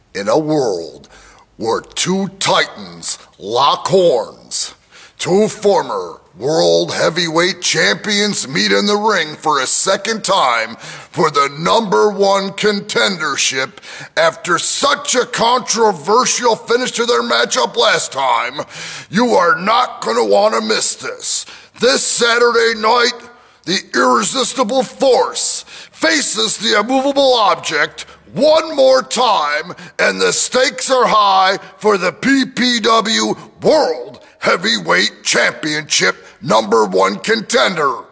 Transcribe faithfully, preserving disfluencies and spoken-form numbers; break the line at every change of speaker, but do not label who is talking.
In a world where two titans lock horns, two former world heavyweight champions meet in the ring for a second time for the number one contendership after such a controversial finish to their matchup last time, you are not going to want to miss this. This Saturday night, the irresistible force faces the immovable object one more time, and the stakes are high for the P P W World Heavyweight Championship number one contender.